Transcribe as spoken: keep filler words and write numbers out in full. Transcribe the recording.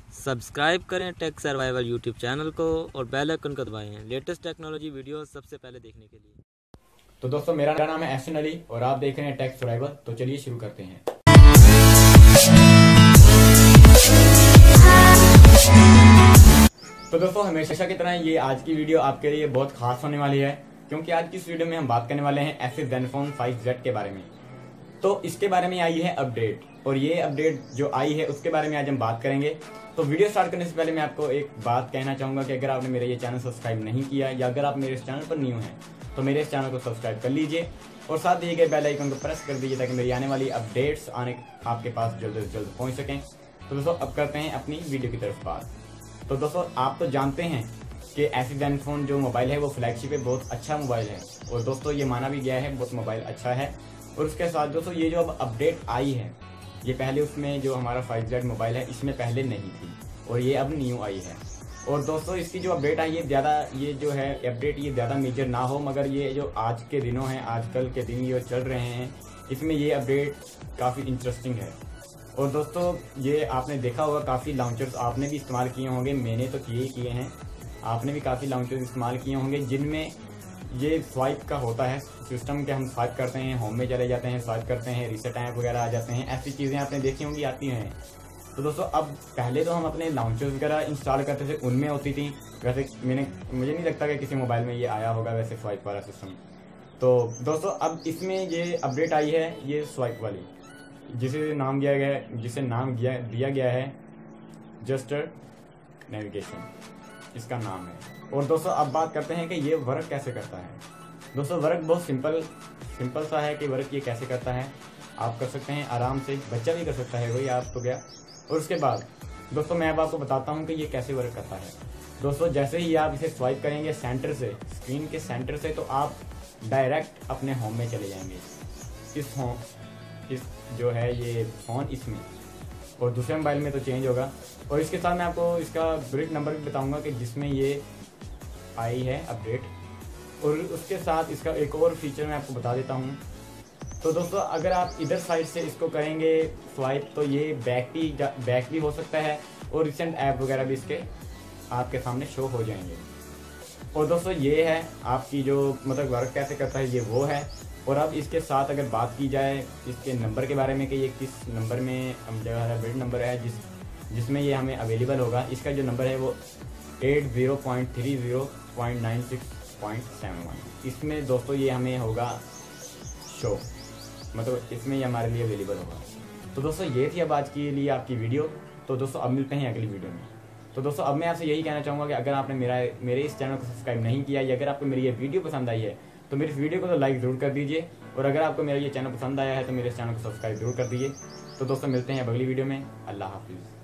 Subscribe करें take survival YouTube channel को और बेल आइकन को दबाएं लेटेस्ट टेक्नोलॉजी वीडियो सबसे पहले देखने के लिए। तो दोस्तों मेरा नाम है एहसन अली और आप देख रहे हैं टेक सर्वाइवल। तो चलिए शुरू करते हैं। तो दोस्तों हमेशा की तरह ये आज की वीडियो आपके लिए बहुत खास होने वाली है, क्योंकि आज की इस वीडियो में हम बात करने वाले हैं एसिस ज़ेनफोन फाइव ज़ेड के बारे में। तो इसके बारे में आई है अपडेट, और ये अपडेट जो आई है उसके बारे में आज हम बात करेंगे। तो वीडियो स्टार्ट करने से पहले मैं आपको एक बात कहना चाहूँगा कि अगर आपने मेरा ये चैनल सब्सक्राइब नहीं किया या अगर आप मेरे इस चैनल पर न्यू हैं तो मेरे इस चैनल को सब्सक्राइब कर लीजिए और साथ दिए गए बेल आइकन को प्रेस कर दीजिए ताकि मेरी आने वाली अपडेट्स आने आपके पास जल्द से जल्द पहुँच सकें। तो दोस्तों अब करते हैं अपनी वीडियो की तरफ बात। तो दोस्तों आप तो जानते हैं कि एसिस ज़ेनफोन जो मोबाइल है वो फ्लैगशिप है, बहुत अच्छा मोबाइल है और दोस्तों ये माना भी गया है बहुत मोबाइल अच्छा है। और उसके साथ दोस्तों ये जो अब अपडेट आई है, ये पहले उसमें जो हमारा फाइव ज़ेड मोबाइल है इसमें पहले नहीं थी और ये अब न्यू आई है। और दोस्तों इसकी जो अपडेट आई है ज़्यादा ये जो है अपडेट ये ज़्यादा मेजर ना हो, मगर ये जो आज के दिनों हैं आजकल के दिन ये चल रहे हैं इसमें ये अपडेट काफ़ी इंटरेस्टिंग है। और दोस्तों ये आपने देखा होगा काफ़ी लॉन्चर्स आपने भी इस्तेमाल किए होंगे, मैंने तो किए ही किए हैं, आपने भी काफ़ी लॉन्चर्स इस्तेमाल किए होंगे जिनमें ये स्वाइप का होता है सिस्टम के हम स्वाइप करते हैं, होम में चले जाते हैं, स्वाइप करते हैं, रीसेट ऐप वगैरह आ जाते हैं, ऐसी चीज़ें आपने देखी होंगी आती हैं। तो दोस्तों अब पहले तो हम अपने लॉन्चर्स वगैरह इंस्टॉल करते थे उनमें होती थी, वैसे मैंने मुझे नहीं लगता कि किसी मोबाइल में ये आया होगा वैसे स्वाइप वाला सिस्टम। तो दोस्तों अब इसमें ये अपडेट आई है ये स्वाइप वाली, जिसे नाम दिया गया है जिसे नाम दिया दिया गया है जस्टर नेविगेशन, इसका नाम है। और दोस्तों अब बात करते हैं कि ये वर्क कैसे करता है। दोस्तों वर्क बहुत सिंपल सिंपल सा है कि वर्क ये कैसे करता है आप कर सकते हैं आराम से, बच्चा भी कर सकता है, वही आप तो गया। और उसके बाद दोस्तों मैं अब आपको बताता हूँ कि ये कैसे वर्क करता है। दोस्तों जैसे ही आप इसे स्वाइप करेंगे सेंटर से, स्क्रीन के सेंटर से, तो आप डायरेक्ट अपने होम में चले जाएंगे। इस होम इस जो है ये फ़ोन इसमें, और दूसरे मोबाइल में तो चेंज होगा। और इसके साथ मैं आपको इसका ब्रिक नंबर भी बताऊंगा कि जिसमें ये आई है अपडेट। और उसके साथ इसका एक और फीचर मैं आपको बता देता हूँ। तो दोस्तों अगर आप इधर साइड से इसको करेंगे स्वाइप तो ये बैक भी बैक भी हो सकता है और रिसेंट ऐप वगैरह भी इसके आपके सामने शो हो जाएंगे। और दोस्तों ये है आपकी जो मतलब वर्क कैसे करता है ये वो है। और अब इसके साथ अगर बात की जाए इसके नंबर के बारे में कि ये किस नंबर में हम जो है बिल्ड नंबर है जिस जिसमें ये हमें अवेलेबल होगा, इसका जो नंबर है वो eight zero point three zero point nine six point seven one. इसमें दोस्तों ये हमें होगा शो, मतलब इसमें ये हमारे लिए अवेलेबल होगा। तो दोस्तों ये थी अब आज के लिए आपकी वीडियो। तो दोस्तों अब मिलते हैं अगली वीडियो में। तो दोस्तों अब मैं आपसे यही कहना चाहूँगा कि अगर आपने मेरा मेरे इस चैनल को सब्सक्राइब नहीं किया या अगर आपको मेरी ये वीडियो पसंद आई है तो मेरी इस वीडियो को तो लाइक ज़रूर कर दीजिए, और अगर आपको मेरा ये चैनल पसंद आया है तो मेरे इस चैनल को सब्सक्राइब जरूर कर दीजिए। तो दोस्तों मिलते हैं अब अगली वीडियो में। अल्लाह हाफिज़।